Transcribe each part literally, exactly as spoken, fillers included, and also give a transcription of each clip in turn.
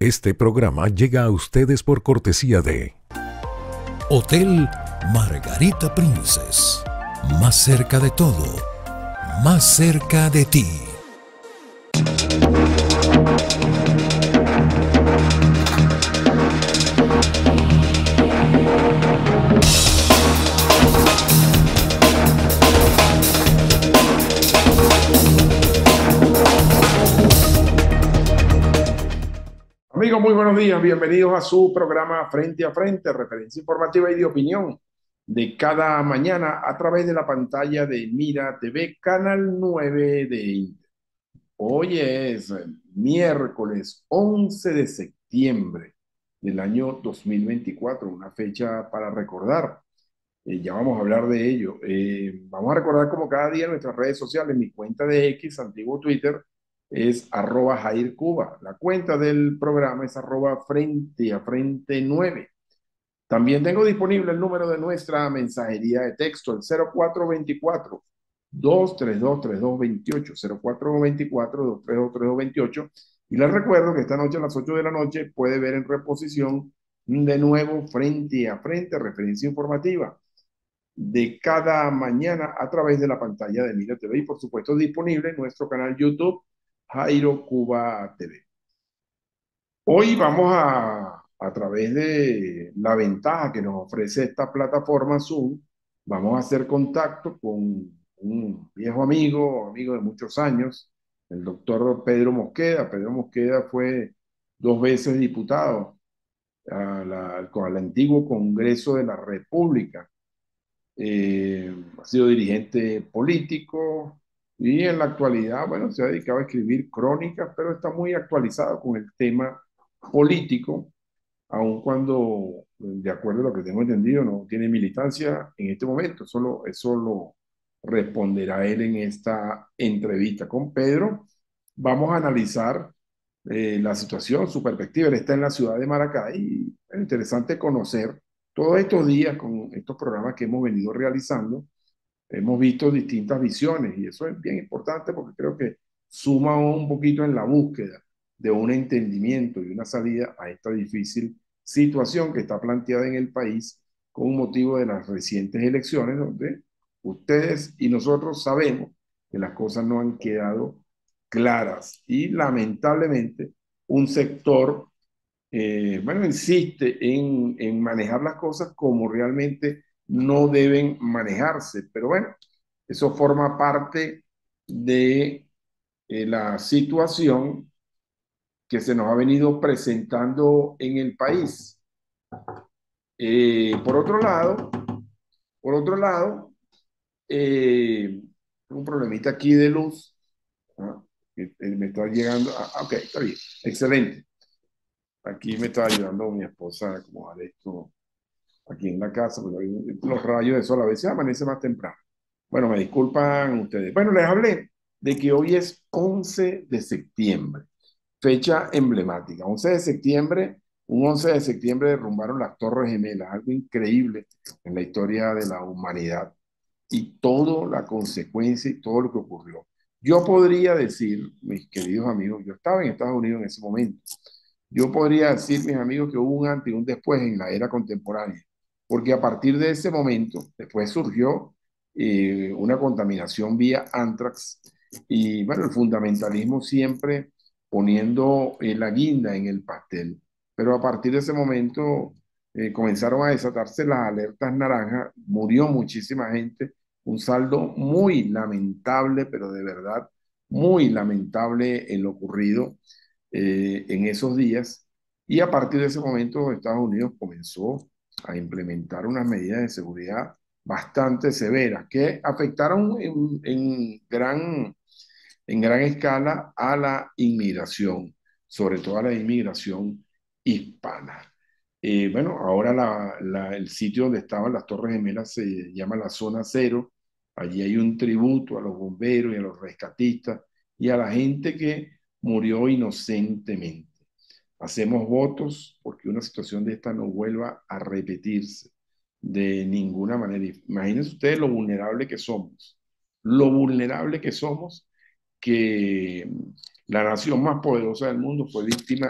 Este programa llega a ustedes por cortesía de Hotel Margarita Princess. Más cerca de todo, más cerca de ti. Amigos, muy buenos días. Bienvenidos a su programa Frente a Frente, referencia informativa y de opinión de cada mañana a través de la pantalla de Mira T V, Canal nueve de Inter. Hoy es miércoles once de septiembre del año dos mil veinticuatro, una fecha para recordar. Eh, ya vamos a hablar de ello. Eh, vamos a recordar como cada día nuestras redes sociales. Mi cuenta de X, antiguo Twitter, es arroba Jair Cuba. La cuenta del programa es arroba frente a frente nueve. También tengo disponible el número de nuestra mensajería de texto, el cero cuatro veinticuatro, dos tres dos, tres dos veintiocho, cero cuatro veinticuatro, dos tres dos, tres dos veintiocho. Y les recuerdo que esta noche a las ocho de la noche puede ver en reposición de nuevo Frente a Frente, referencia informativa de cada mañana a través de la pantalla de Mira T V y por supuesto disponible en nuestro canal YouTube Jairo Cuba T V. Hoy vamos a, a través de la ventaja que nos ofrece esta plataforma Zoom, vamos a hacer contacto con un viejo amigo, amigo de muchos años, el doctor Pedro Mosqueda. Pedro Mosqueda fue dos veces diputado a la- al antiguo Congreso de la República. Eh, ha sido dirigente político y en la actualidad, bueno, se ha dedicado a escribir crónicas, pero está muy actualizado con el tema político, aun cuando, de acuerdo a lo que tengo entendido, no tiene militancia en este momento. Solo, eso lo responderá él en esta entrevista con Pedro. Vamos a analizar eh, la situación, su perspectiva. Él está en la ciudad de Maracay y es interesante conocer todos estos días con estos programas que hemos venido realizando. Hemos visto distintas visiones y eso es bien importante porque creo que suma un poquito en la búsqueda de un entendimiento y una salida a esta difícil situación que está planteada en el país con motivo de las recientes elecciones, donde ustedes y nosotros sabemos que las cosas no han quedado claras y lamentablemente un sector, eh, bueno, insiste en, en manejar las cosas como realmente no deben manejarse. Pero bueno, eso forma parte de eh, la situación que se nos ha venido presentando en el país. Eh, por otro lado, por otro lado, eh, un problemita aquí de luz. ¿Ah? Que, eh, me está llegando. Ah, ok, está bien, excelente. Aquí me está ayudando mi esposa a acomodar esto aquí en la casa, porque hay los rayos de sol a veces amanece más temprano. Bueno, me disculpan ustedes. Bueno, les hablé de que hoy es once de septiembre, fecha emblemática. once de septiembre, un once de septiembre derrumbaron las Torres Gemelas, algo increíble en la historia de la humanidad y toda la consecuencia y todo lo que ocurrió. Yo podría decir, mis queridos amigos, yo estaba en Estados Unidos en ese momento, yo podría decir, mis amigos, que hubo un antes y un después en la era contemporánea, porque a partir de ese momento, después surgió eh, una contaminación vía anthrax y, bueno, el fundamentalismo siempre poniendo eh, la guinda en el pastel. Pero a partir de ese momento eh, comenzaron a desatarse las alertas naranjas, murió muchísima gente, un saldo muy lamentable, pero de verdad muy lamentable en lo ocurrido eh, en esos días. Y a partir de ese momento Estados Unidos comenzó a implementar unas medidas de seguridad bastante severas que afectaron en, en gran, en gran escala a la inmigración, sobre todo a la inmigración hispana. Eh, bueno, ahora la, la, el sitio donde estaban las Torres Gemelas se llama la Zona Cero. Allí hay un tributo a los bomberos y a los rescatistas y a la gente que murió inocentemente. Hacemos votos porque una situación de esta no vuelva a repetirse de ninguna manera. Imagínense ustedes lo vulnerable que somos, lo vulnerable que somos, que la nación más poderosa del mundo fue víctima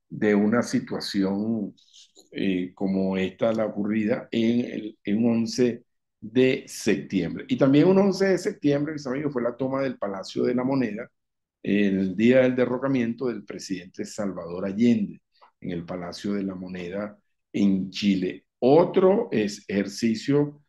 de una situación eh, como esta, la ocurrida en el en once de septiembre. Y también un once de septiembre, mis amigos, fue la toma del Palacio de la Moneda, el día del derrocamiento del presidente Salvador Allende en el Palacio de la Moneda en Chile. Otro es ejercicio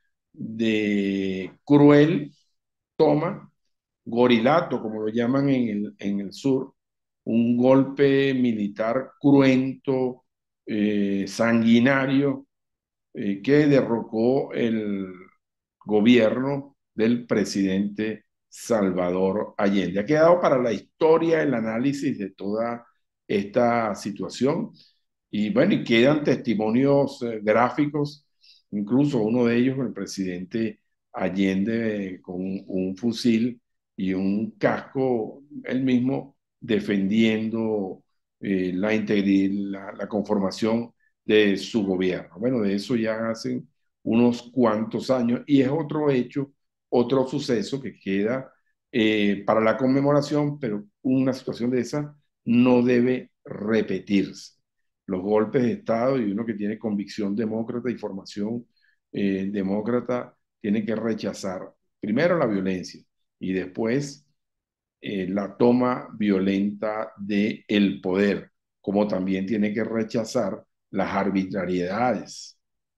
de cruel toma, gorilato, como lo llaman en el, en el sur, un golpe militar cruento, eh, sanguinario, eh, que derrocó el gobierno del presidente Salvador Allende. Ha quedado para la historia el análisis de toda esta situación y bueno, y quedan testimonios eh, gráficos, incluso uno de ellos, el presidente Allende eh, con un, un fusil y un casco, él mismo defendiendo eh, la integridad, la, la conformación de su gobierno. Bueno, de eso ya hacen unos cuantos años y es otro hecho, otro suceso que queda eh, para la conmemoración, pero una situación de esa no debe repetirse. Los golpes de Estado y uno que tiene convicción demócrata y formación eh, demócrata tiene que rechazar primero la violencia y después eh, la toma violenta del el poder, como también tiene que rechazar las arbitrariedades,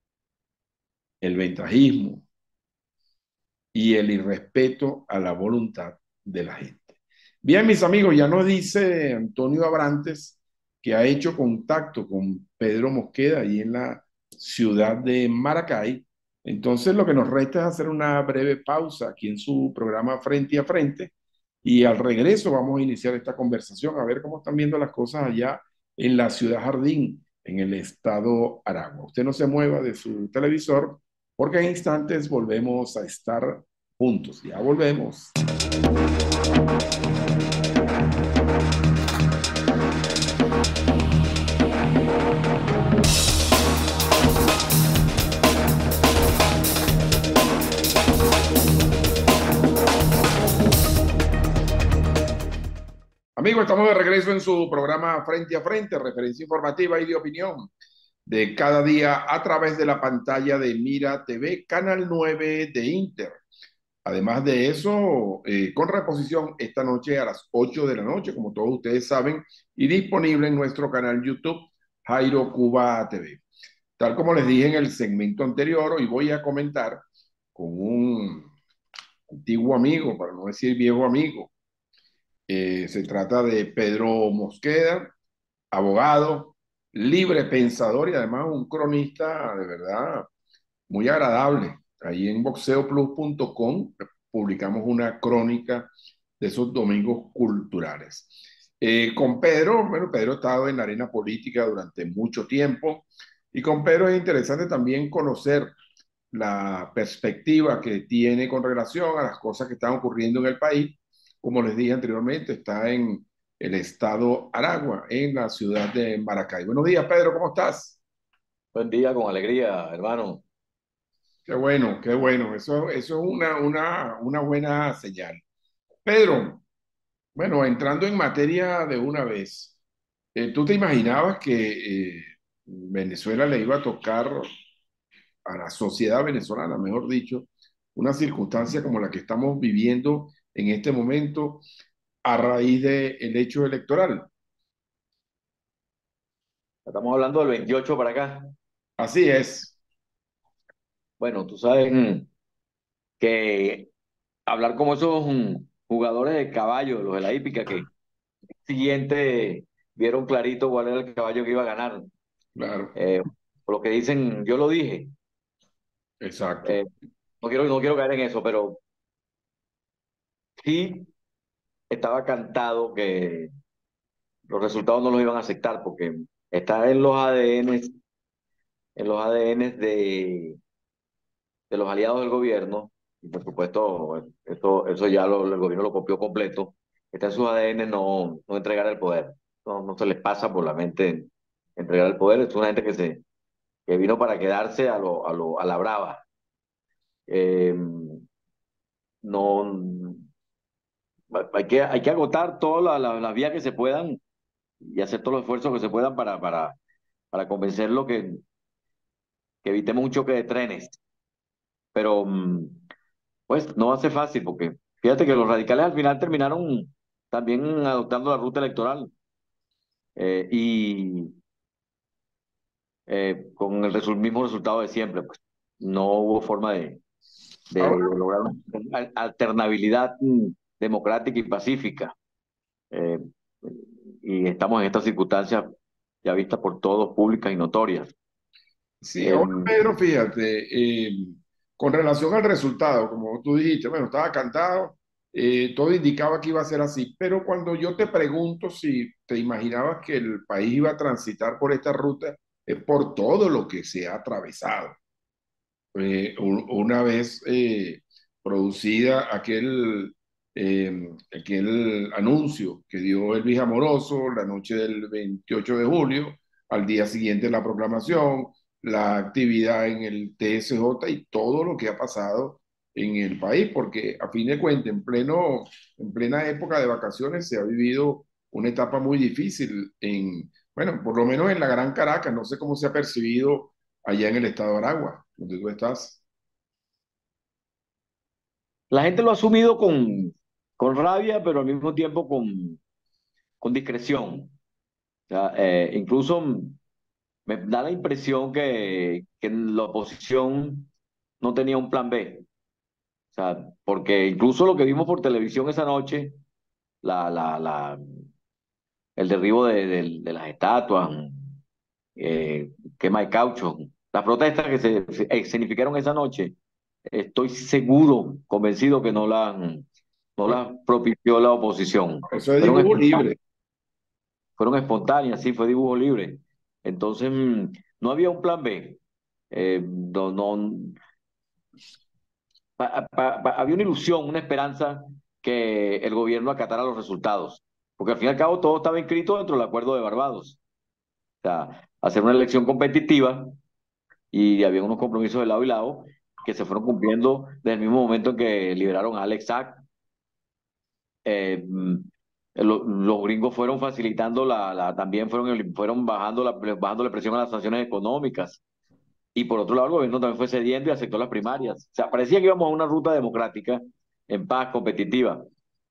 el ventajismo y el irrespeto a la voluntad de la gente. Bien, mis amigos, ya nos dice Antonio Abrantes que ha hecho contacto con Pedro Mosqueda ahí en la ciudad de Maracay. Entonces, lo que nos resta es hacer una breve pausa aquí en su programa Frente a Frente y al regreso vamos a iniciar esta conversación a ver cómo están viendo las cosas allá en la ciudad Jardín, en el estado Aragua. Usted no se mueva de su televisor porque en instantes volvemos a estar juntos. Ya volvemos. Amigos, estamos de regreso en su programa Frente a Frente, referencia informativa y de opinión de cada día a través de la pantalla de Mira T V, Canal nueve de Inter. Además de eso, eh, con reposición esta noche a las ocho de la noche, como todos ustedes saben, y disponible en nuestro canal YouTube, Jairo Cuba T V. Tal como les dije en el segmento anterior, hoy voy a comentar con un antiguo amigo, para no decir viejo amigo. Eh, se trata de Pedro Mosqueda, abogado, libre pensador y además un cronista de verdad muy agradable. Ahí en boxeo plus punto com publicamos una crónica de esos domingos culturales. Eh, con Pedro, bueno, Pedro ha estado en la arena política durante mucho tiempo y con Pedro es interesante también conocer la perspectiva que tiene con relación a las cosas que están ocurriendo en el país. Como les dije anteriormente, está en el estado Aragua, en la ciudad de Maracay. Buenos días, Pedro, ¿cómo estás? Buen día, con alegría, hermano. Qué bueno, qué bueno. Eso, eso es una, una, una buena señal. Pedro, bueno, entrando en materia de una vez, eh, ¿tú te imaginabas que eh, Venezuela le iba a tocar a la sociedad venezolana, mejor dicho, una circunstancia como la que estamos viviendo en este momento a raíz del hecho electoral? Estamos hablando del veintiocho para acá. Así es, Bueno, tú sabes mm, que hablar como esos mm, jugadores de caballo, los de la hípica, que siguiente vieron clarito cuál era el caballo que iba a ganar. claro, Eh, por lo que dicen, yo lo dije, exacto. eh, no quiero, no quiero caer en eso, pero sí estaba cantado que los resultados no los iban a aceptar porque está en los A D Ns, en los A D Ns de de los aliados del gobierno, y por supuesto, eso, eso ya lo- el gobierno lo copió completo, está en sus A D N no, no entregar el poder. No, no se les pasa por la mente entregar el poder. Es una gente que, se, que vino para quedarse a, lo, a, lo, a la brava. Eh, no, hay que, hay que agotar todas las las- las vías que se puedan y hacer todos los esfuerzos que se puedan para, para, para convencerlo que, que evitemos un choque de trenes. Pero mm, pues no va a ser fácil porque fíjate que los radicales al final terminaron también adoptando la ruta electoral eh, y eh, con el resu- mismo resultado de siempre. Pues no hubo forma de, de Ahora, lograr una al- alternabilidad mm, democrática y pacífica. Eh, y estamos en estas circunstancias ya vistas por todos, públicas y notorias. sí, ahora Em, Pedro, fíjate, eh, con relación al resultado, como tú dijiste, bueno, estaba cantado, eh, todo indicaba que iba a ser así, pero cuando yo te pregunto si te imaginabas que el país iba a transitar por esta ruta, es por todo lo que se ha atravesado. Eh, un- una vez eh, producida aquel, eh, aquel anuncio que dio Elvis Amoroso la noche del veintiocho de julio, al día siguiente la proclamación, la actividad en el T S J y todo lo que ha pasado en el país, porque a fin de cuentas, en pleno, en plena época de vacaciones se ha vivido una etapa muy difícil en, bueno, por lo menos en la Gran Caracas, no sé cómo se ha percibido allá en el estado de Aragua, donde tú estás. la gente lo ha asumido con, con rabia, pero al mismo tiempo con, con discreción. O sea, eh, incluso me da la impresión que, que la oposición no tenía un plan B. O sea, porque incluso lo que vimos por televisión esa noche, la, la, la, el derribo de, de- de las estatuas, eh, quema de caucho, las protestas que se, se escenificaron esa noche, estoy seguro, convencido que no las no Bueno, las propició la oposición. eso es Fueron dibujo espontáneas, libre. fueron espontáneas, sí, fue dibujo libre. Entonces, mm, no había un plan B. Eh, no, no, pa- pa- pa- había una ilusión, una esperanza que el gobierno acatara los resultados, porque al fin y al cabo todo estaba inscrito dentro del Acuerdo de Barbados. O sea, hacer una elección competitiva y había unos compromisos de lado y lado que se fueron cumpliendo desde el mismo momento en que liberaron a Alex Sack. Eh, mm, lo- los gringos fueron facilitando la, la- también fueron, fueron bajando la, bajando la presión a las sanciones económicas. Y por otro lado, el gobierno también fue cediendo y aceptó las primarias. O sea, parecía que íbamos a una ruta democrática en paz, competitiva.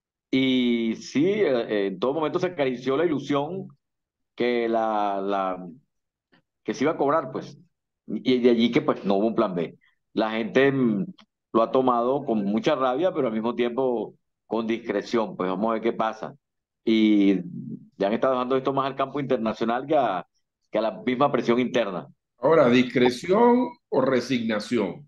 Y sí, eh, eh, en todo momento se acarició la ilusión que, la, la, que se iba a cobrar, pues. Y de allí que pues no hubo un plan B. La gente mm, lo ha tomado con mucha rabia, pero al mismo tiempo con discreción. Pues vamos a ver qué pasa. Y ya han estado dejando esto más al campo internacional que a, que a la misma presión interna. Ahora, discreción o resignación.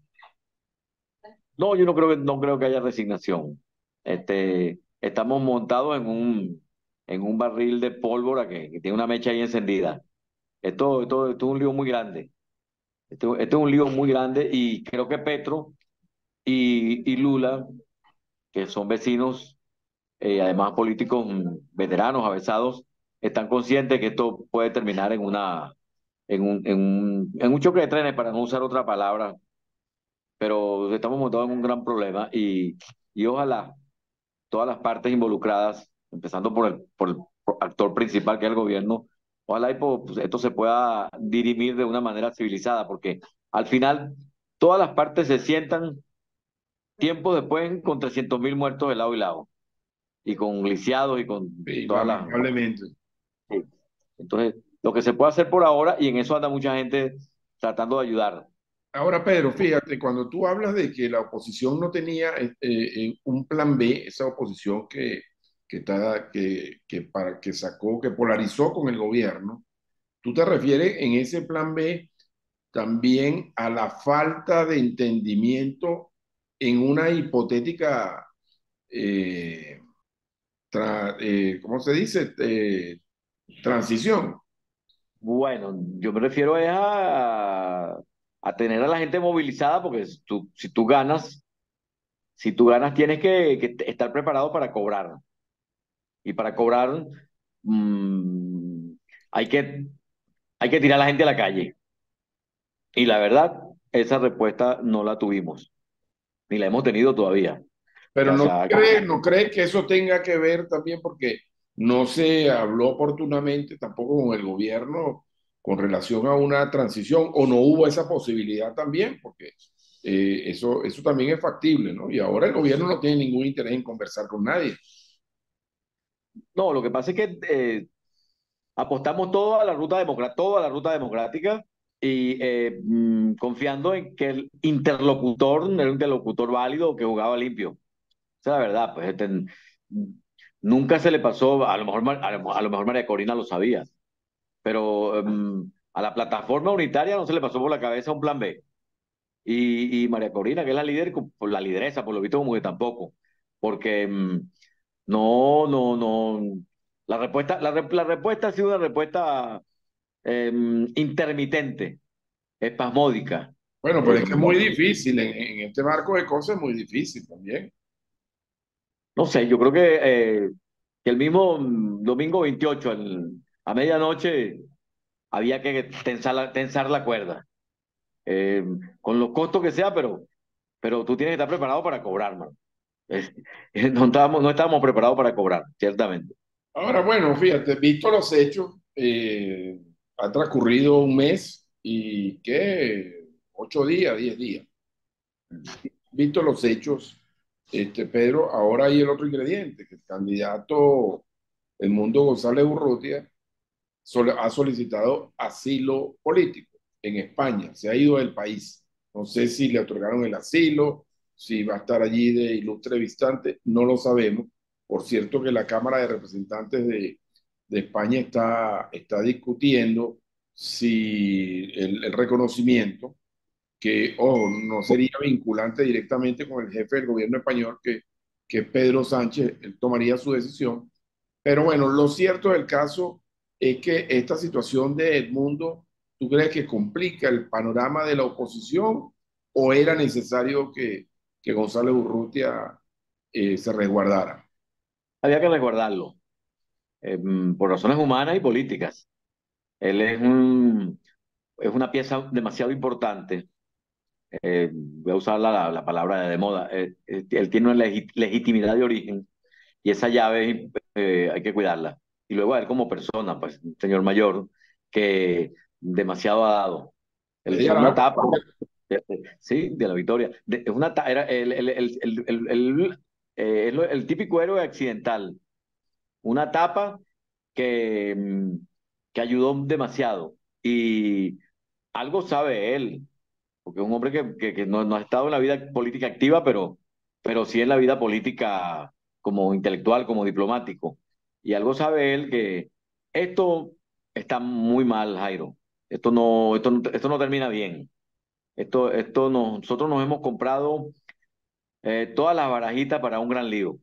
No, yo no creo que, no creo que haya resignación. Este, estamos montados en un, en un barril de pólvora que, que tiene una mecha ahí encendida. Esto, esto, esto es un lío muy grande. Esto, esto es un lío muy grande y creo que Petro y, y Lula, que son vecinos, eh, además políticos mm, veteranos, avesados, están conscientes que esto puede terminar en una, en un, en un, en un choque de trenes, para no usar otra palabra, pero estamos montados en un gran problema y, y ojalá todas las partes involucradas, empezando por el, por el actor principal que es el gobierno, ojalá y po- pues, esto se pueda dirimir de una manera civilizada, porque al final todas las partes se sientan tiempo después con trescientos mil muertos de lado y lado, y con lisiados y con Sí, todas las... lamentablemente. Sí. Entonces, lo que se puede hacer por ahora, y en eso anda mucha gente tratando de ayudar. Ahora, Pedro, fíjate, cuando tú hablas de que la oposición no tenía eh, eh, un plan B, esa oposición que, que, está, que, que, para, que sacó, que polarizó con el gobierno, tú te refieres en ese plan B también a la falta de entendimiento en una hipotética, eh, tra- eh, ¿cómo se dice? Eh, transición. Bueno, yo me refiero es a, a tener a la gente movilizada, porque si tú, si tú ganas, si tú ganas tienes que, que estar preparado para cobrar. Y para cobrar mm, hay que, hay que tirar a la gente a la calle. Y la verdad, esa respuesta no la tuvimos, ni la hemos tenido todavía. Pero O no sea, cree, no cree que eso tenga que ver también porque no se habló oportunamente tampoco con el gobierno con relación a una transición, o no hubo esa posibilidad también, porque eh, eso, eso también es factible, ¿no? Y ahora el gobierno no tiene ningún interés en conversar con nadie. No, lo que pasa es que eh, apostamos todo a la ruta democrática, todo a la ruta democrática y eh, mm, confiando en que el interlocutor era un interlocutor válido que jugaba limpio. Esa es la verdad, pues este, nunca se le pasó, a lo mejor, Mar- a lo, a lo mejor María Corina lo sabía, pero em, a la plataforma unitaria no se le pasó por la cabeza un plan B. Y, y María Corina, que es la líder, por la lideresa, por lo visto como que tampoco, porque em, no, no, no, la respuesta, la, re- la respuesta ha sido una respuesta em, intermitente, espasmódica. Bueno, pero Eh, es que es muy difícil, en, en este marco de cosas es muy difícil también. no sé, yo creo que, eh, que el mismo mm, domingo veintiocho al- a medianoche, había que tensar la, tensar la cuerda, eh, con los costos que sea, pero, pero tú tienes que estar preparado para cobrar, man. Eh, no estábamos, no estábamos preparados para cobrar, ciertamente. Ahora, bueno, fíjate, visto los hechos, eh, ha transcurrido un mes y qué, ocho días, diez días. Visto los hechos, este, Pedro, ahora hay el otro ingrediente, que el candidato Edmundo González Urrutia sol- ha solicitado asilo político en España, se ha ido del país. No sé si le otorgaron el asilo, si va a estar allí de ilustre visitante, no lo sabemos. Por cierto que la Cámara de Representantes de, de España está, está discutiendo si el, el reconocimiento, que, ojo, no sería vinculante directamente con el jefe del gobierno español, que, que Pedro Sánchez, él tomaría su decisión. Pero bueno, lo cierto del caso es que esta situación de Edmundo, ¿tú crees que complica el panorama de la oposición o era necesario que, que González Urrutia eh, se resguardara? Había que resguardarlo, eh, por razones humanas y políticas. Él es un, es una pieza demasiado importante. Eh, voy a usar la, la palabra de moda. Eh, eh, él tiene una legi- legitimidad de origen y esa llave eh, hay que cuidarla. Y luego a él como persona, pues un señor mayor que demasiado ha dado. Él De es una Aragua, etapa, de- de- sí, de la victoria. De- es una ta- era el, el, el, el, el, el- eh, es lo- el típico héroe accidental. Una etapa que, mm, que ayudó demasiado. Y algo sabe él, porque es un hombre que, que, que no, no ha estado en la vida política activa, pero, pero sí en la vida política como intelectual, como diplomático. Y algo sabe él que esto está muy mal, Jairo. Esto no, esto no, esto no termina bien. Esto, esto no- nosotros nos hemos comprado eh, todas las barajitas para un gran lío.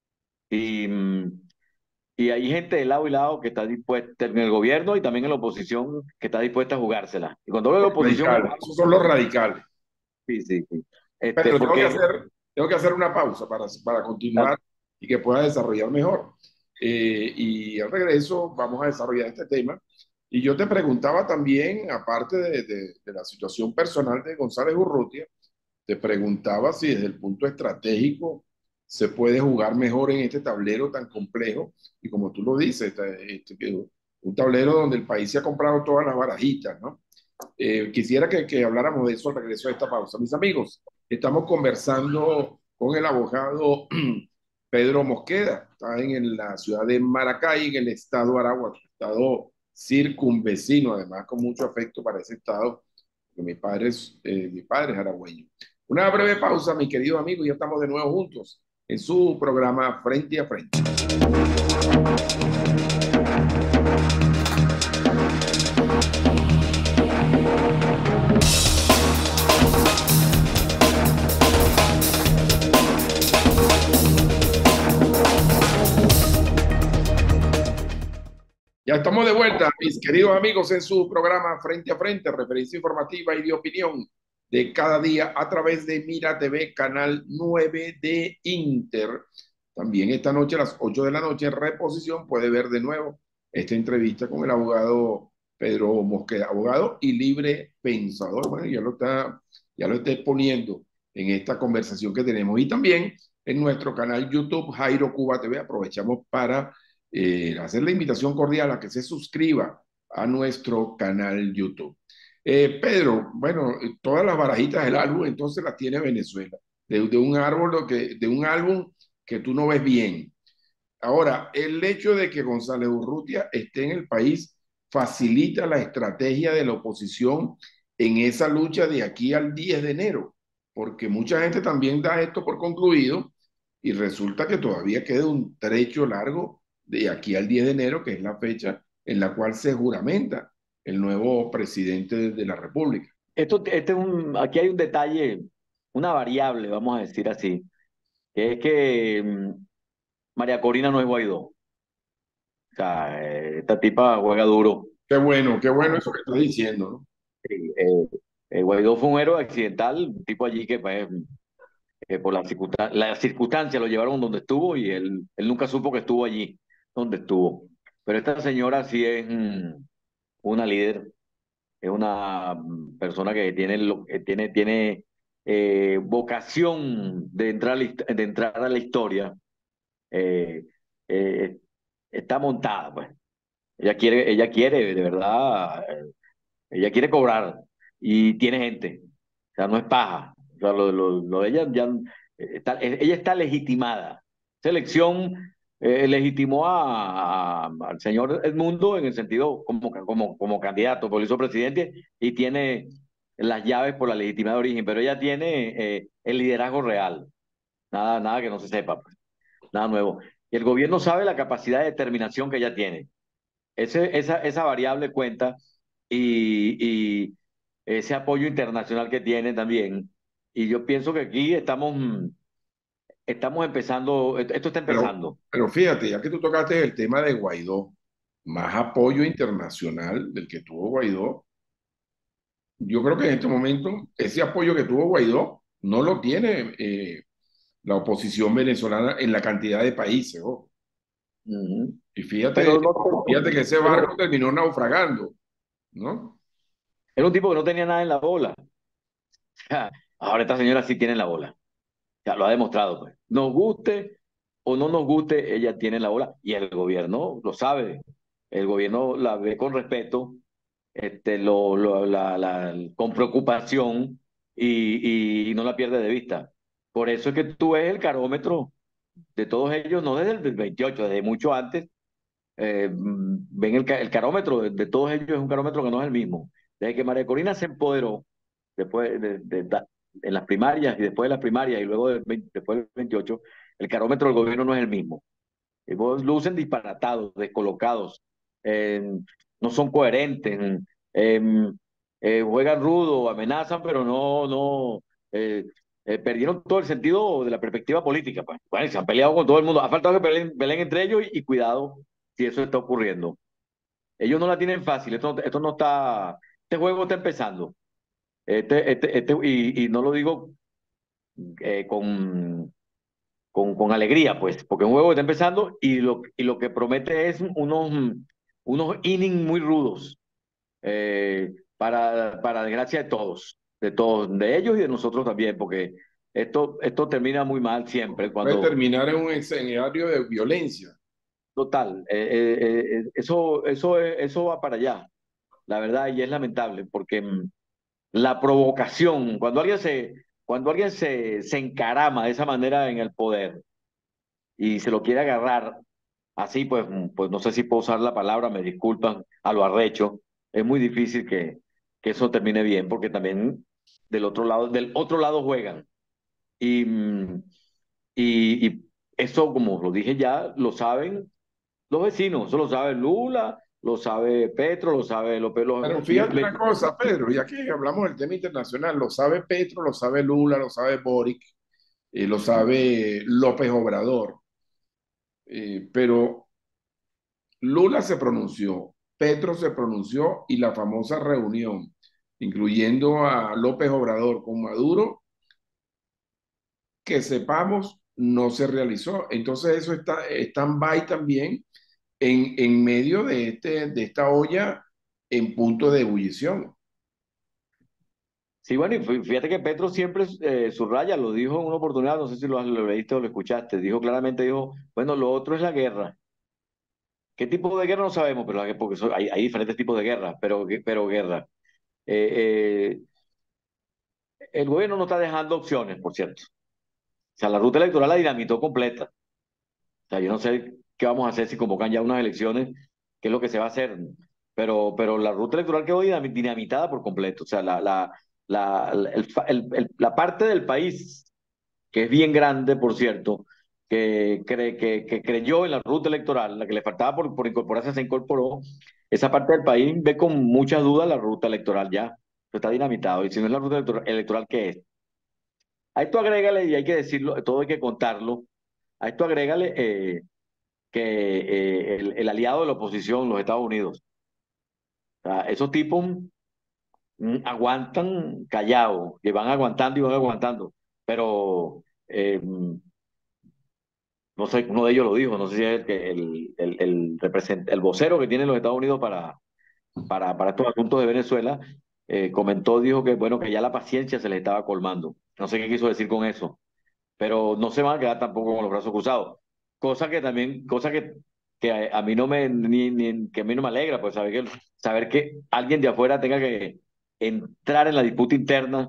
Y, mm, y hay gente de lado y lado que está dispuesta, en el gobierno y también en la oposición, que está dispuesta a jugársela. Y cuando hablo de la oposición, radicales, esos son los radicales. sí, sí, sí. Este, Pero tengo que porque hacer, tengo que hacer una pausa para, para continuar y que pueda desarrollar mejor. Eh, y al regreso vamos a desarrollar este tema. Y yo te preguntaba también, aparte de, de, de la situación personal de González Urrutia, te preguntaba si desde el punto estratégico se puede jugar mejor en este tablero tan complejo. Y como tú lo dices, este, este, un tablero donde el país se ha comprado todas las barajitas, ¿no? Eh, quisiera que, que habláramos de eso al regreso de esta pausa. Mis amigos, estamos conversando con el abogado Pedro Mosqueda, está en la ciudad de Maracay, en el estado de Aragua, estado circunvecino, además con mucho afecto para ese estado, porque mi padre es, eh, mi padre es aragüeño. Una breve pausa, mi querido amigo, y ya estamos de nuevo juntos en su programa Frente a Frente. Ya estamos de vuelta, mis queridos amigos, en su programa Frente a Frente, referencia informativa y de opinión de cada día a través de Mira T V, canal nueve de Inter. También esta noche a las ocho de la noche en reposición puede ver de nuevo esta entrevista con el abogado Pedro Mosqueda, abogado y libre pensador. Bueno, ya lo está, ya lo está exponiendo en esta conversación que tenemos. Y también en nuestro canal YouTube Jairo Cuba T V aprovechamos para eh, hacer la invitación cordial a que se suscriba a nuestro canal YouTube. Eh, Pedro, bueno, todas las barajitas del álbum entonces las tiene Venezuela, de, de un árbol que, de un álbum que tú no ves bien. Ahora, el hecho de que González Urrutia esté en el país facilita la estrategia de la oposición en esa lucha de aquí al diez de enero, porque mucha gente también da esto por concluido y resulta que todavía queda un trecho largo de aquí al diez de enero, que es la fecha en la cual se juramenta el nuevo presidente de la República. Esto, este es un, aquí hay un detalle, una variable, vamos a decir así, que es que mm, María Corina no es Guaidó. O sea, eh, esta tipa juega duro. Qué bueno, qué bueno eso que estás diciendo, ¿no? Sí, eh, eh, Guaidó fue un héroe accidental, un tipo allí que pues, eh, por las circunstan- las circunstancias lo llevaron donde estuvo y él, él nunca supo que estuvo allí donde estuvo. Pero esta señora sí es mm, una líder, es una mm, persona que tiene, lo, que tiene, tiene eh, vocación de entrar, a la hist- de entrar a la historia. eh, eh, Está montada, pues. Ella quiere, ella quiere, de verdad, eh, ella quiere cobrar y tiene gente. O sea, no es paja. O sea, lo, lo- lo de ella ya eh, está, eh, ella está legitimada. Esa elección eh, legitimó a, a- al señor Edmundo en el sentido como, como, como candidato, porque lo hizo presidente y tiene las llaves por la legitimidad de origen, pero ella tiene eh, el liderazgo real. Nada, nada que no se sepa, pues, nada nuevo. Y el gobierno sabe la capacidad de determinación que ella tiene. Ese, esa, esa variable cuenta y, y ese apoyo internacional que tiene también. Y yo pienso que aquí estamos, mm, estamos empezando, esto está Pero, empezando. pero fíjate, ya que tú tocaste el tema de Guaidó, más apoyo internacional del que tuvo Guaidó, yo creo que en este momento ese apoyo que tuvo Guaidó no lo tiene eh, la oposición venezolana en la cantidad de países, ¿no? Ujú. Y fíjate, Pero no, fíjate que ese pero barco terminó naufragando, ¿no? era un tipo que no tenía nada en la bola. Ahora esta señora sí tiene la bola. Ya lo ha demostrado, pues. Nos guste o no nos guste, ella tiene la bola. Y el gobierno lo sabe. El gobierno la ve con respeto, este, lo, lo- la, la- con preocupación y, y- y no la pierde de vista. Por eso es que tú ves el carómetro de todos ellos, no desde el veintiocho, desde mucho antes, eh, ven el, ca- el carómetro de, de todos ellos es un carómetro que no es el mismo. Desde que María Corina se empoderó, después de, de- de- en las primarias y después de las primarias y luego del veinte después del veintiocho, el carómetro del gobierno no es el mismo. Y vos lucen disparatados, descolocados, eh, no son coherentes, eh, eh, juegan rudo, amenazan, pero no, no, eh, eh, perdieron todo el sentido de la perspectiva política. Pues. Bueno, se han peleado con todo el mundo. Ha faltado que peleen, peleen entre ellos y, y cuidado si eso está ocurriendo. Ellos no la tienen fácil, esto, no- esto no está, este juego está empezando. Este, este, este, y, y no lo digo eh, con, con, con alegría, pues, porque es un juego que está empezando y lo, y lo que promete es unos, unos innings muy rudos eh, para, para desgracia de todos, de todos, de ellos y de nosotros también, porque esto, esto termina muy mal siempre, Puede cuando, terminar en un escenario de violencia. total, eh, eh, eh, eso, eso, eso va para allá, la verdad, y es lamentable, porque mm, la provocación, cuando alguien se, cuando alguien se, se encarama de esa manera en el poder y se lo quiere agarrar así, pues, pues no sé si puedo usar la palabra, me disculpan, a lo arrecho, es muy difícil que, que eso termine bien, porque también del otro lado, del otro lado juegan. Y, mm, y, y eso, como lo dije ya, lo saben los vecinos, eso lo sabe Lula, lo sabe Petro, lo sabe López. Lo- Pero y, fíjate una cosa, Pedro, ya que hablamos del tema internacional, lo sabe Petro, lo sabe Lula, lo sabe Boric, eh, lo sabe López Obrador, eh, pero Lula se pronunció, Petro se pronunció y la famosa reunión, incluyendo a López Obrador con Maduro, que sepamos, no se realizó. Entonces eso está stand-by también en, en medio de, este, de esta olla en punto de ebullición. sí, bueno, y fí- fíjate que Petro siempre eh, subraya, lo dijo en una oportunidad, no sé si lo, lo leíste o lo escuchaste, dijo claramente, dijo, bueno, lo otro es la guerra. ¿Qué tipo de guerra? No sabemos, pero hay- porque son- hay, hay diferentes tipos de guerra, pero, pero guerra. Eh, eh, el gobierno no está dejando opciones, por cierto. O sea, la ruta electoral la dinamitó completa. O sea, yo no sé qué vamos a hacer si convocan ya unas elecciones, qué es lo que se va a hacer. Pero, pero la ruta electoral quedó dinami- dinamitada por completo. O sea, la, la, la, la- el fa- el- el- la parte del país, que es bien grande, por cierto, que, cree, que, que creyó en la ruta electoral, la que le faltaba por, por incorporarse, se incorporó. Esa parte del país ve con muchas dudas la ruta electoral ya. Está dinamitado. Y si no es la ruta electoral, electoral, ¿qué es? A esto agrégale, y hay que decirlo, todo hay que contarlo. A esto agrégale eh, que eh, el, el aliado de la oposición, los Estados Unidos, o sea, esos tipos mm, aguantan callados, que van aguantando y van aguantando. Pero eh, no sé, uno de ellos lo dijo, no sé si es el, que- el, el, el, represent- el vocero que tienen los Estados Unidos para, para, para estos asuntos de Venezuela, eh, comentó, dijo que bueno, que ya la paciencia se les estaba colmando. No sé qué quiso decir con eso, pero no se van a quedar tampoco con los brazos cruzados. Cosa que también, cosa que, que a, a mí no me, ni, ni- que a mí no me alegra, pues saber que, saber que alguien de afuera tenga que entrar en la disputa interna,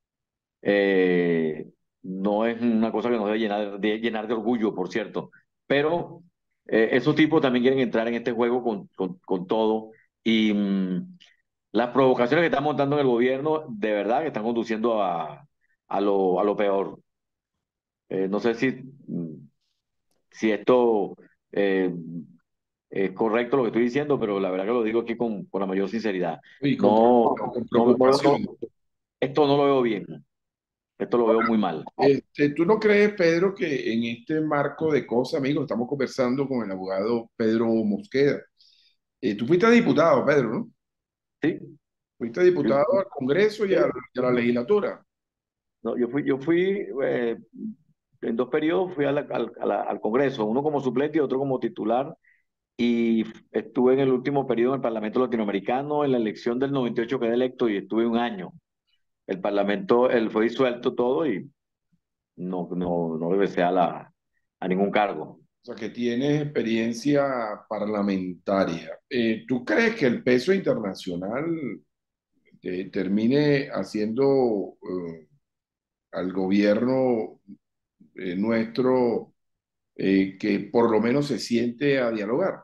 eh, no es una cosa que nos debe llenar de, llenar de orgullo, por cierto. Pero eh, esos tipos también quieren entrar en este juego con, con, con todo. Y mm, las provocaciones que están montando en el gobierno, de verdad, que están conduciendo a, a lo, a lo peor. Eh, no sé si, mm, si esto eh, es correcto lo que estoy diciendo, pero la verdad que lo digo aquí con, con la mayor sinceridad. Y con, No, con no, no, preocupación. no, esto no lo veo bien. Esto lo veo muy mal. Este, ¿tú no crees, Pedro, que en este marco de cosas, amigos, estamos conversando con el abogado Pedro Mosqueda? Eh, tú fuiste diputado, Pedro, ¿no? Sí, Fuiste sí, diputado al Congreso y a, y a la legislatura. no, yo fui, yo fui eh, en dos periodos, fui a la- al, a la- al Congreso, uno como suplente y otro como titular, y estuve en el último periodo en el Parlamento Latinoamericano, en la elección del noventa y ocho quedé electo y estuve un año. El Parlamento, él fue disuelto todo y no, no, no regresé a, la, a ningún cargo. O sea, que tienes experiencia parlamentaria. Eh, ¿tú crees que el peso internacional eh, termine haciendo eh, al gobierno eh, nuestro eh, que por lo menos se siente a dialogar?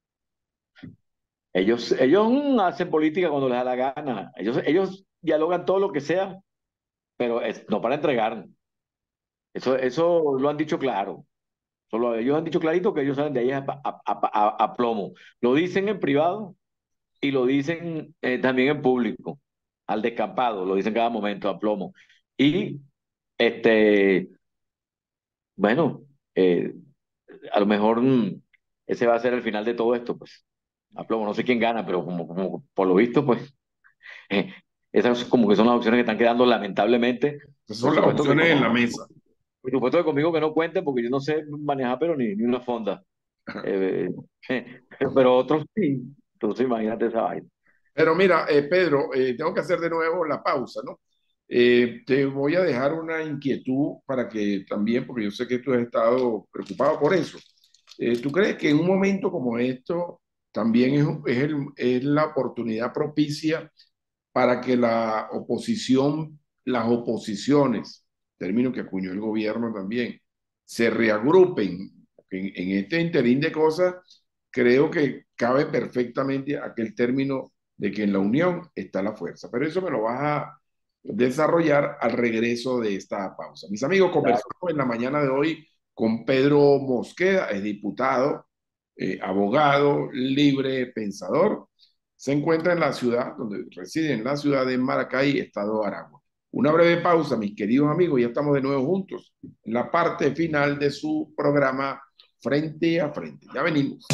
Ellos, ellos mm, hacen política cuando les da la gana. Ellos, ellos dialogan todo lo que sea, pero es, no para entregar. Eso, eso lo han dicho claro. Solo ellos han dicho clarito que ellos salen de ahí a, a- a- a- a plomo. Lo dicen en privado y lo dicen eh, también en público, al descampado, lo dicen cada momento a plomo. Y este, bueno, eh, a lo mejor mm, ese va a ser el final de todo esto, pues. A plomo, no sé quién gana, pero como, como por lo visto, pues, eh, esas como que son las opciones que están quedando lamentablemente. Esas Por son las supuesto que, opciones en la mesa. por supuesto que conmigo que no cuenten porque yo no sé manejar, pero ni, ni una fonda. Eh, pero otros sí. Entonces imagínate esa vaina. Pero mira, eh, Pedro, eh, tengo que hacer de nuevo la pausa, ¿no? Eh, te voy a dejar una inquietud para que también, porque yo sé que tú has estado preocupado por eso. Eh, ¿tú crees que en un momento como esto también es, es, el- es la oportunidad propicia para que la oposición, las oposiciones, término que acuñó el gobierno también, se reagrupen? En, en este interín de cosas, creo que cabe perfectamente aquel término de que en la unión está la fuerza. Pero eso me lo vas a desarrollar al regreso de esta pausa. Mis amigos, conversamos en la mañana de hoy con Pedro Mosqueda, es diputado, eh, abogado, libre pensador. Se encuentra en la ciudad, donde reside en la ciudad de Maracay, estado de Aragua. Una breve pausa, mis queridos amigos, ya estamos de nuevo juntos en la parte final de su programa Frente a Frente. Ya venimos.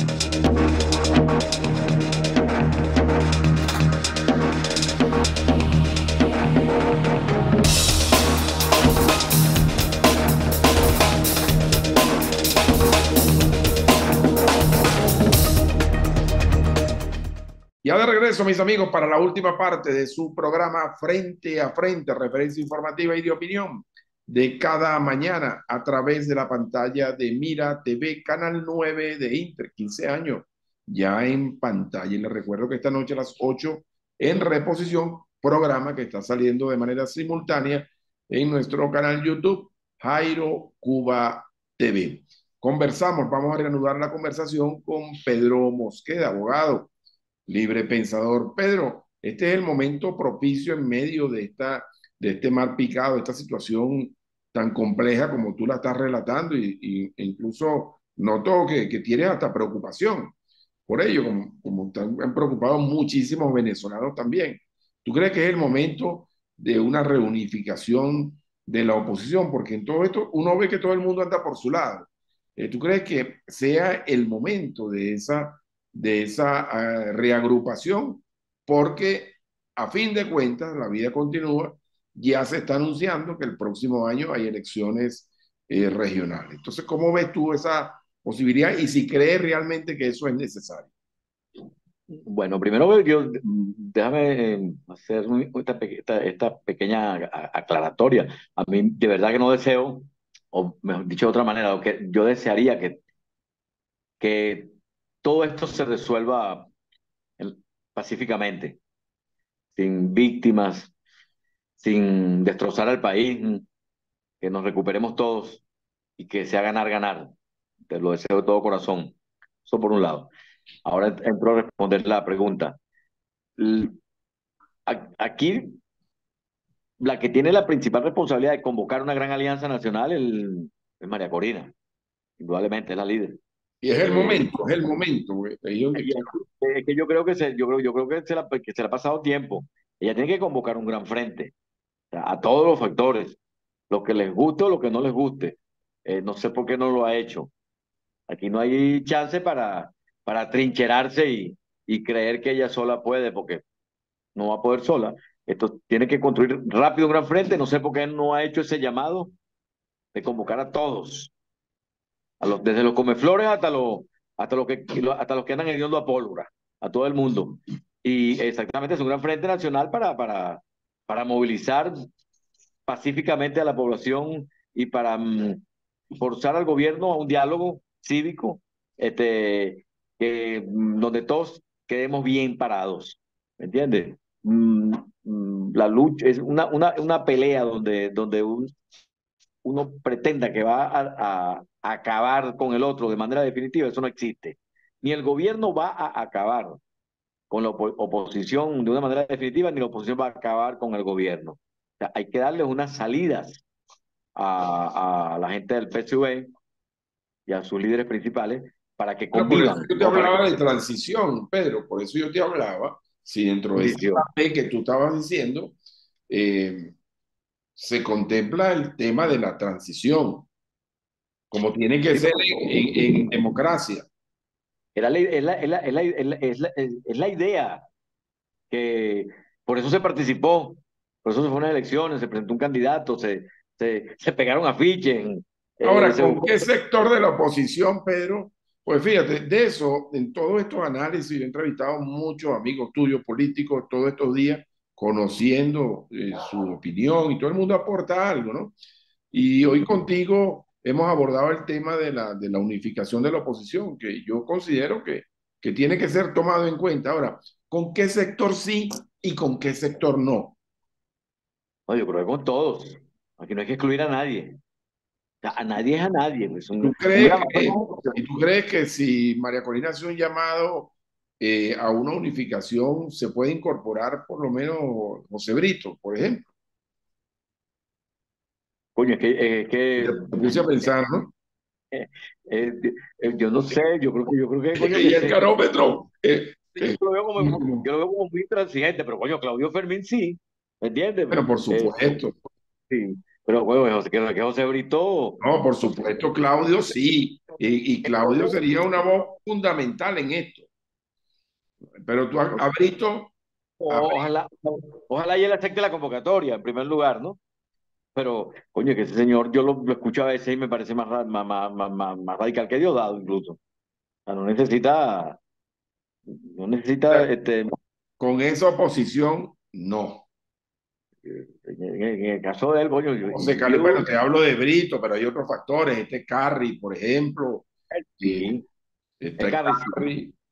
Ya de regreso, mis amigos, para la última parte de su programa Frente a Frente, referencia informativa y de opinión de cada mañana a través de la pantalla de Mira T V, Canal nueve de Inter, quince años ya en pantalla. Y les recuerdo que esta noche a las ocho en reposición, programa que está saliendo de manera simultánea en nuestro canal YouTube, Jairo Cuba T V. Conversamos, vamos a reanudar la conversación con Pedro Mosqueda, abogado, libre pensador. Pedro, este es el momento propicio en medio de, esta, de este mar picado, de esta situación tan compleja como tú la estás relatando, y, y e incluso noto que, que tienes hasta preocupación por ello, como, como están han preocupado muchísimos venezolanos también. ¿Tú crees que es el momento de una reunificación de la oposición? Porque en todo esto uno ve que todo el mundo anda por su lado. Eh, ¿Tú crees que sea el momento de esa, de esa uh, reagrupación? Porque a fin de cuentas la vida continúa, ya se está anunciando que el próximo año hay elecciones eh, regionales. Entonces, ¿cómo ves tú esa posibilidad y si crees realmente que eso es necesario? Bueno, primero yo, déjame eh, hacer un- esta, pe- esta, esta pequeña a- aclaratoria. A mí de verdad que no deseo, o mejor dicho de otra manera, o que yo desearía que, que todo esto se resuelva en- pacíficamente, sin víctimas, sin destrozar al país, que nos recuperemos todos y que sea ganar, ganar. Te lo deseo de todo corazón. Eso por un lado. Ahora entro a responder la pregunta. L- a- Aquí la que tiene la principal responsabilidad de convocar una gran alianza nacional el- es María Corina, indudablemente es la líder. Y es el Eh, momento, es el momento, güey, ahí donde y es quiero. es que yo creo que se, yo creo, yo creo que se la, que se le ha pasado tiempo. Ella tiene que convocar un gran frente, o sea, a todos los factores, lo que les guste o lo que no les guste. Eh, no sé por qué no lo ha hecho. Aquí no hay chance para, para trincherarse y, y creer que ella sola puede, porque no va a poder sola. Esto tiene que construir rápido un gran frente. No sé por qué no ha hecho ese llamado de convocar a todos, a los, desde los comeflores hasta los, hasta los que, hasta los que andan hediondo a pólvora, a todo el mundo. Y exactamente es un gran frente nacional para, para, para movilizar pacíficamente a la población y para mm, forzar al gobierno a un diálogo cívico, este, que, mm, donde todos quedemos bien parados. ¿Me entiendes? Mm, mm, la lucha es una, una, una pelea donde, donde un, uno pretenda que va a, a- a acabar con el otro de manera definitiva, eso no existe. Ni el gobierno va a acabar con la opo- oposición de una manera definitiva, ni la oposición va a acabar con el gobierno. O sea, hay que darle unas salidas a, a la gente del P S U V y a sus líderes principales para que Bueno, por eso convivan, yo te no para que hablaba de transición, Pedro, por eso yo te hablaba, si dentro de ese división. papel que tú estabas diciendo, eh, se contempla el tema de la transición, como tiene que Sí, ser pero en, en- en democracia. era la- es, la, es, la, es, la, es, la, es la- es la idea que por eso se participó, por eso se fueron a elecciones, se presentó un candidato, se, se, se pegaron afiches, eh, Ahora, se ¿con buscó. qué sector de la oposición, Pedro? Pues fíjate, de eso, en todos estos análisis, yo he entrevistado a muchos amigos tuyos políticos todos estos días, conociendo eh, su opinión, y todo el mundo aporta algo, ¿no? Y hoy contigo hemos abordado el tema de la, de la unificación de la oposición, que yo considero que, que tiene que ser tomado en cuenta. Ahora, ¿con qué sector sí y con qué sector no? No, yo creo que con todos. Aquí no hay que excluir a nadie. O sea, a nadie es a nadie. Pues ¿Tú un, un crees gran que, y tú crees que si María Corina hace un llamado eh, a una unificación, se puede incorporar por lo menos José Brito, por ejemplo? coño, es que, es Y te, que te puse a pensar, ¿no? eh, eh, eh, yo no sé, yo creo que, yo creo que, coño, Y que el sí. carómetro. eh, Yo eh, lo veo como, mm, yo lo veo como muy intransigente, pero coño, Claudio Fermín sí, ¿me entiendes? bueno, por Eh, supuesto. sí, pero bueno, José, que, que José Brito, No, por José, supuesto, Claudio sí. Y, y Claudio sería una voz fundamental en esto. Pero tú, a, a Brito, a- ojalá, ojalá y él acepte la convocatoria, en primer lugar, ¿no? Pero, coño, que ese señor, yo lo, lo escucho a veces y me parece más, ra- más, más, más, más- más radical que Diosdado, incluso. O sea, no necesita, no necesita, este, con esa oposición, no. en, en- en el caso de él, coño, yo, José yo Carlos, bueno, dudo te hablo de Brito, pero hay otros factores. Este Carri, por ejemplo, que eh, sí, es está cabecilla, Carri.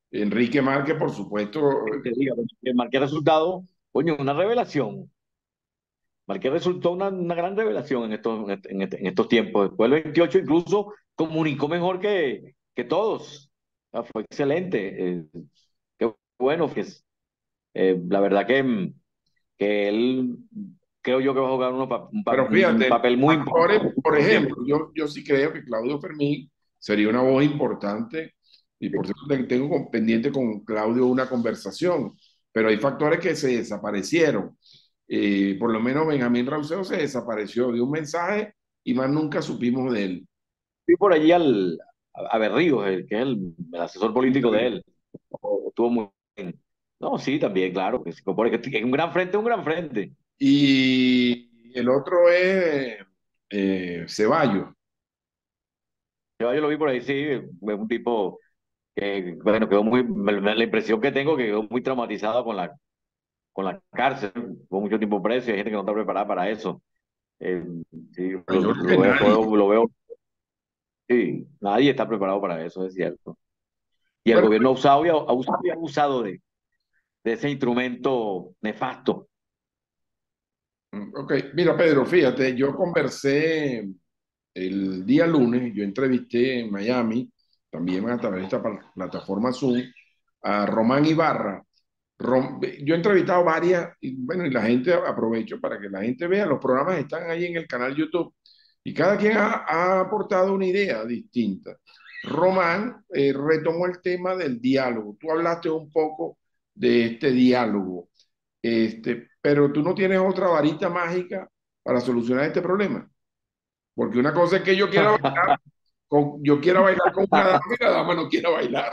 Enrique Márquez, por supuesto. Que te diga, pues, que marqué resultado, coño, una revelación. Marqué resultó una, una gran revelación en estos, en, este- en este- en estos tiempos. Después del veintiocho incluso comunicó mejor que, que todos. O sea, fue excelente. Eh, qué bueno, pues, eh, la verdad que, mm, que él creo yo que va a jugar uno pa- un, pa- Pero un fíjate, papel muy actores, importante en por estos ejemplo, tiempos. yo, yo sí creo que Claudio Fermín sería una voz importante y por cierto te- tengo con- pendiente con Claudio una conversación, pero hay factores que se desaparecieron. Eh, por lo menos Benjamín Rauseo se desapareció, dio un mensaje y más nunca supimos de él. Fui por allí al, a, a Berríos, el, que es el, el asesor político de él. Estuvo muy bien. No, sí, también, claro, que, sí, porque es un gran frente, un gran frente. Y el otro es eh, Ceballos. Yo, yo lo vi por ahí, sí, es un tipo que, bueno, quedó muy, me- me- la impresión que tengo que quedó muy traumatizado con la, con la cárcel, fue mucho tiempo preso y hay gente que no está preparada para eso. Eh, sí, lo, Yo creo que lo veo, nadie. lo veo, lo veo, sí, nadie está preparado para eso, es cierto. Y el Bueno, gobierno ha usado y ha, ha usado y ha abusado de, de ese instrumento nefasto. ok, mira Pedro, fíjate, yo conversé el día lunes, yo entrevisté en Miami, también a través de esta pal- plataforma Zoom, a Román Ibarra. Rom- yo he entrevistado varias, y bueno, y la gente, aprovecho para que la gente vea, los programas están ahí en el canal YouTube, y cada quien ha, ha aportado una idea distinta. Román eh, retomó el tema del diálogo. Tú hablaste un poco de este diálogo, este, pero tú no tienes otra varita mágica para solucionar este problema. Porque una cosa es que yo quiera bailar con, yo quiera bailar con una dama y la dama no quiera bailar.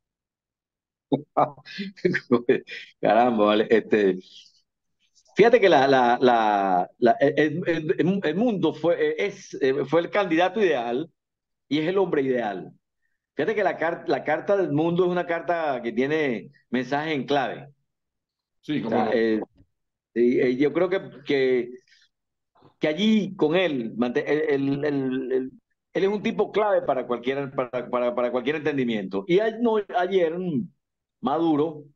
Caramba, vale. Este, fíjate que la, la, la, la- el, el- el mundo fue, es, eh, fue el candidato ideal y es el hombre ideal. Fíjate que la, car- la carta del mundo es una carta que tiene mensajes en clave. Sí, O cómo sea, no. eh, y, eh, yo creo que, que, que allí con él, mante- el- el- el- el- él es un tipo clave para cualquier, para, para, para cualquier entendimiento. Y a- no, ayer mm, Maduro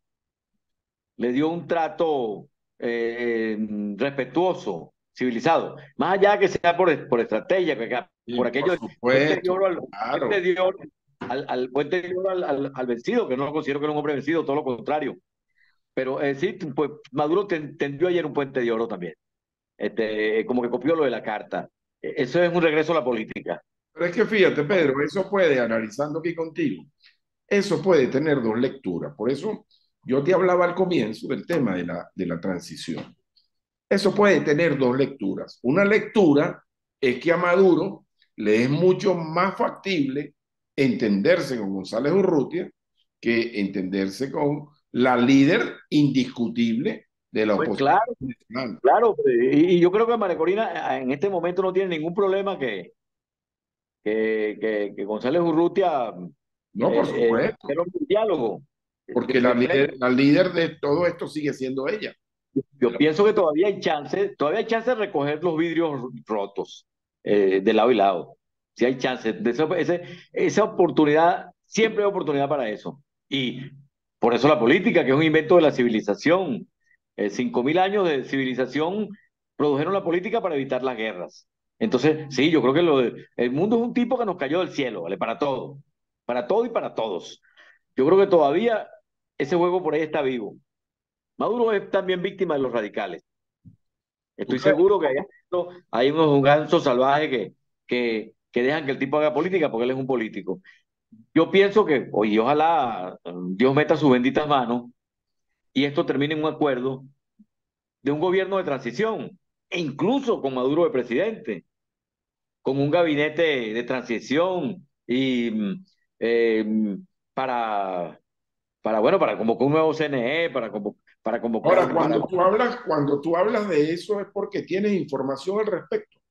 le dio un trato eh, respetuoso, civilizado, más allá de que sea por, por estrategia, que- Sí, por por aquello del puente de supuesto, oro al, puente claro. de oro, al, al puente de oro al, al, al vencido, que no lo considero que era un hombre vencido, todo lo contrario. Pero eh, sí, pues Maduro ten, tendió ayer un puente de oro también, este, como que copió lo de la carta. Eh, Eso es un regreso a la política. Pero es que fíjate, Pedro, eso puede, analizando aquí contigo, eso puede tener dos lecturas. Por eso yo te hablaba al comienzo del tema de la, de la transición. Eso puede tener dos lecturas. Una lectura es que a Maduro le es mucho más factible entenderse con González Urrutia que entenderse con la líder indiscutible de la Pues oposición claro, nacional. claro. Y, y yo creo que María Corina eh, en este momento no tiene ningún problema que, que, que, que González Urrutia No, por eh, eh, supuesto, era un diálogo de, porque la de frente. líder, la líder de todo esto sigue siendo ella. Yo pienso que todavía hay chance, todavía hay chance de recoger los vidrios rotos eh, de lado y lado. Sí hay chance. De eso- ese- esa oportunidad, siempre hay oportunidad para eso. Y por eso la política, que es un invento de la civilización. Eh, cinco mil años de civilización produjeron la política para evitar las guerras. Entonces, sí, yo creo que lo de- el mundo es un tipo que nos cayó del cielo, ¿vale? Para todo. Para todo y para todos. Yo creo que todavía ese juego por ahí está vivo. Maduro es también víctima de los radicales. ¿Tú Estoy crees? seguro que hay, hay unos gansos salvajes que, que, que dejan que el tipo haga política porque él es un político. Yo pienso que, oye, ojalá eh, Dios meta sus benditas manos y esto termine en un acuerdo de un gobierno de transición, e incluso con Maduro de presidente, con un gabinete de transición y mm, eh, mm, para, para, bueno, para convocar un nuevo C N E, para, convo- para Ahora, convocar, para... cuando tú hablas, cuando tú hablas de eso es porque tienes información al respecto.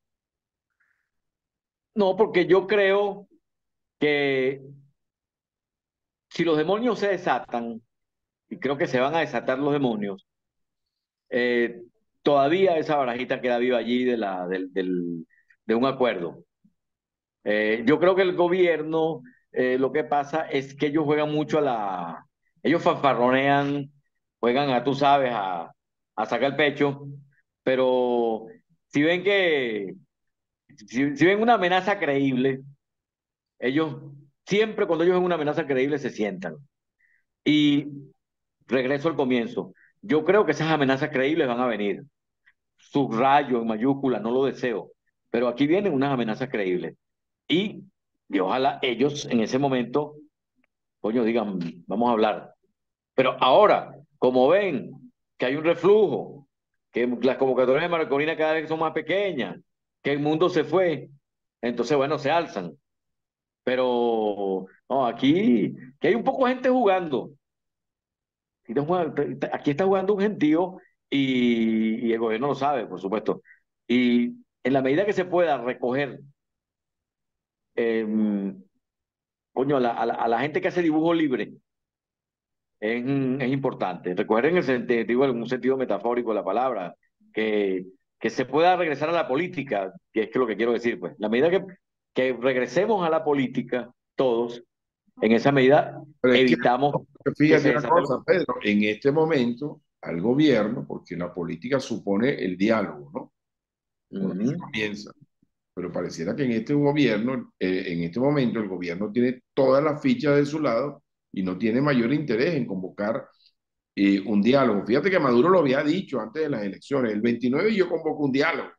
No, porque yo creo que si los demonios se desatan, y creo que se van a desatar los demonios, eh, todavía esa barajita queda viva allí de, la, del, del- de un acuerdo. Eh, yo creo que el gobierno, eh, lo que pasa es que ellos juegan mucho a la, Ellos fanfarronean, juegan a, tú sabes, a, a sacar el pecho, pero si ven que, si, si ven una amenaza creíble, ellos siempre cuando ellos ven una amenaza creíble se sientan. Y regreso al comienzo. Yo creo que esas amenazas creíbles van a venir. Subrayo en mayúscula, no lo deseo, pero aquí vienen unas amenazas creíbles. Y, y ojalá ellos en ese momento, coño, digan, vamos a hablar. Pero ahora, como ven que hay un reflujo, que las convocatorias de Marcolina cada vez son más pequeñas, que el mundo se fue, entonces, bueno, se alzan. Pero no, aquí que hay un poco de gente jugando. Aquí está jugando, aquí está jugando un gentío y, y el gobierno lo sabe, por supuesto. Y en la medida que se pueda recoger, eh, coño, a la, a la- a la gente que hace dibujo libre, es, es importante. Recoger en el sentido, digo, en un sentido metafórico de la palabra, que, que se pueda regresar a la política, que es que lo que quiero decir, pues. La medida que, que regresemos a la política, todos, en esa medida Pero es que evitamos que fíjate se una desate cosa, Pedro, en este momento al gobierno, porque la política supone el diálogo, ¿no? Por ahí lo... comienza. Pero pareciera que en este gobierno, eh, en este momento, el gobierno tiene todas las fichas de su lado y no tiene mayor interés en convocar eh, un diálogo. Fíjate que Maduro lo había dicho antes de las elecciones. El veintinueve yo convoco un diálogo.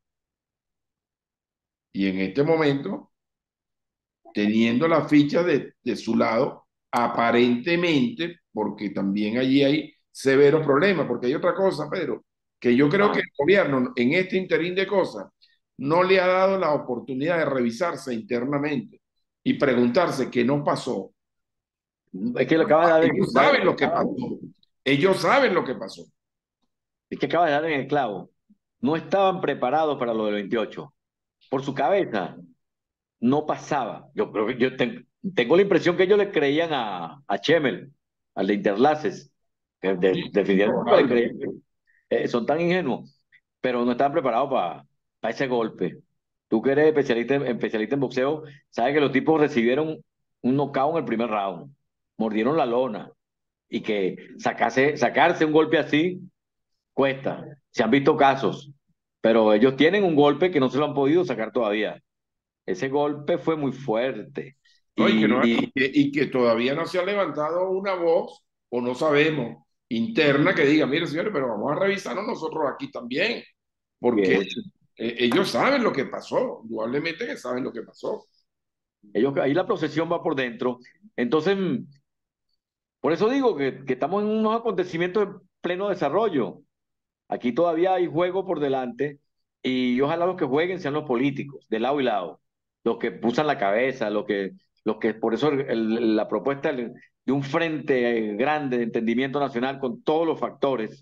Y en este momento, teniendo la ficha de, de su lado, aparentemente, porque también allí hay severos problemas, porque hay otra cosa, Pedro, que yo creo que Ah, el gobierno en este interín de cosas no le ha dado la oportunidad de revisarse internamente y preguntarse qué no pasó. es que lo acaba de dar, en- Ellos dar- saben lo que acaba- pasó. Ellos saben lo que pasó. es que acaba de dar en el clavo. No estaban preparados para lo del veintiocho. Por su cabeza no pasaba. Yo creo que yo ten- tengo la impresión que ellos le creían a, a Chemel, al de Interlaces, que de- Sí, definitivamente le probable. creían. Eh, son tan ingenuos, pero no estaban preparados para ese golpe. Tú que eres especialista, en- especialista en boxeo, sabes que los tipos recibieron un knockout en el primer round, mordieron la lona y que sacarse, sacarse un golpe así cuesta. Se han visto casos, pero ellos tienen un golpe que no se lo han podido sacar todavía. Ese golpe fue muy fuerte. ¿No? Y que, no, Y, y y que, y que todavía no se ha levantado una voz, o no sabemos, interna que diga, mire, señores, pero vamos a revisarnos nosotros aquí también, porque es- eh, ellos saben lo que pasó, indudablemente que saben lo que pasó. ellos, ahí la procesión va por dentro. Entonces, por eso digo que, que estamos en unos acontecimientos en pleno desarrollo. Aquí todavía hay juego por delante y ojalá los que jueguen sean los políticos, de lado y lado, los que usan la cabeza, los que, los que por eso el- el- la propuesta de de un frente grande de entendimiento nacional con todos los factores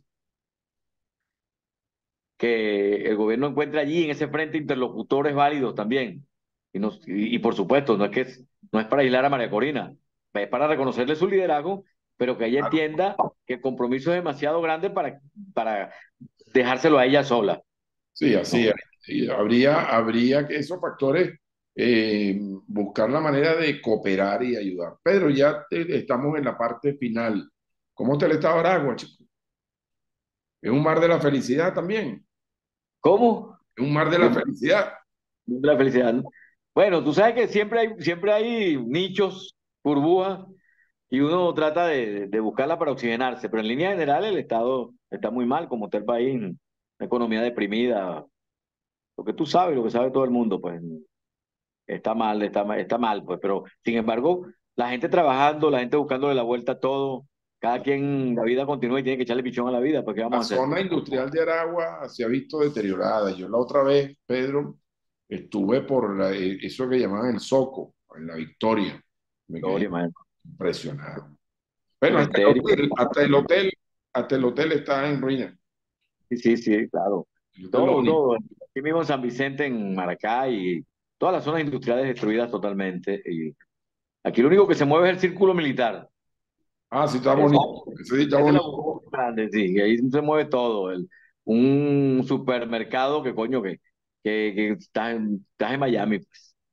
que el gobierno encuentre allí en ese frente interlocutores válidos también. Y, nos- y, y por supuesto, no es que es, no es para aislar a María Corina, es para reconocerle su liderazgo, pero que ella entienda que el compromiso es demasiado grande para, para dejárselo a ella sola. Sí, así ¿No? es. Y habría, habría que esos factores eh, buscar la manera de cooperar y ayudar. Pedro, ya te- estamos en la parte final. ¿Cómo está el estado de Aragua, chico? Es un mar de la felicidad también. ¿Cómo? Es un mar de la De felicidad. la felicidad. ¿No? Bueno, tú sabes que siempre hay, siempre hay nichos, burbujas, y uno trata de, de buscarla para oxigenarse, pero en línea general el Estado está muy mal, como está el país, una economía deprimida, lo que tú sabes, lo que sabe todo el mundo, pues está mal, está mal, está mal, pues, pero sin embargo, la gente trabajando, la gente buscándole la vuelta a todo, cada quien, la vida continúa y tiene que echarle pichón a la vida, pues, ¿qué La vamos a hacer? zona industrial de Aragua se ha visto deteriorada. Yo la otra vez, Pedro, estuve por la- eh, eso que llamaban el Soco, en la Victoria. Me quedé Gloria, man. impresionado. Bueno, hasta el Cementerio. hotel, hasta el hotel, hasta el hotel está en ruina. Sí, sí, sí, claro. El hotel lo Todo, único. todo. Aquí mismo en San Vicente, en Maracay, y todas las zonas industriales destruidas totalmente. Y aquí lo único que se mueve es el círculo militar. Ah, sí, está Esa, bonito. Ese sí está esa es la bonito. burbuja grande, sí. Y ahí se mueve todo. El, un supermercado que coño, que, que, que está, en- estás en Miami, pues.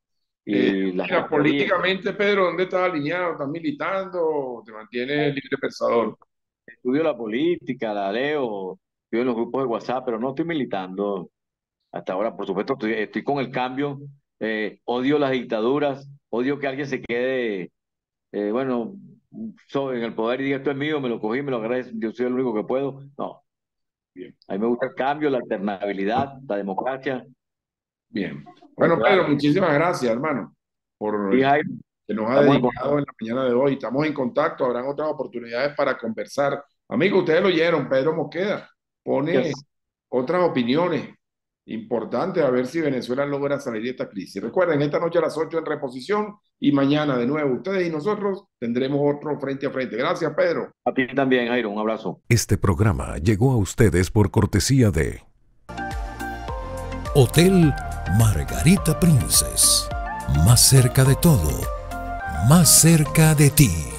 Eh, y las mira, factorías. políticamente, Pedro, ¿dónde estás alineado? ¿Estás militando o te mantienes libre pensador? Estudio la política, la leo, estoy en los grupos de WhatsApp, pero no estoy militando hasta ahora. Por supuesto, estoy, estoy con el cambio. Eh, odio las dictaduras, odio que alguien se quede, eh, bueno, so- en el poder y diga esto es mío, me lo cogí, me lo agarré, yo soy el único que puedo. No, Bien, a mí me gusta el cambio, la alternabilidad, la democracia. bien. Está Bueno, Pedro, claro. muchísimas gracias, hermano, por Y el Jaime, que nos ha estamos en dedicado contacto. en la mañana de hoy. Estamos en contacto, habrán otras oportunidades para conversar. Amigos, ustedes lo oyeron, Pedro Mosqueda pone Yes. otras opiniones importantes a ver si Venezuela logra salir de esta crisis. Recuerden, esta noche a las ocho en reposición y mañana de nuevo ustedes y nosotros tendremos otro frente a frente. Gracias, Pedro. A ti también, Jairo, un abrazo. Este programa llegó a ustedes por cortesía de Hotel Margarita Princess. Más cerca de todo, más cerca de ti.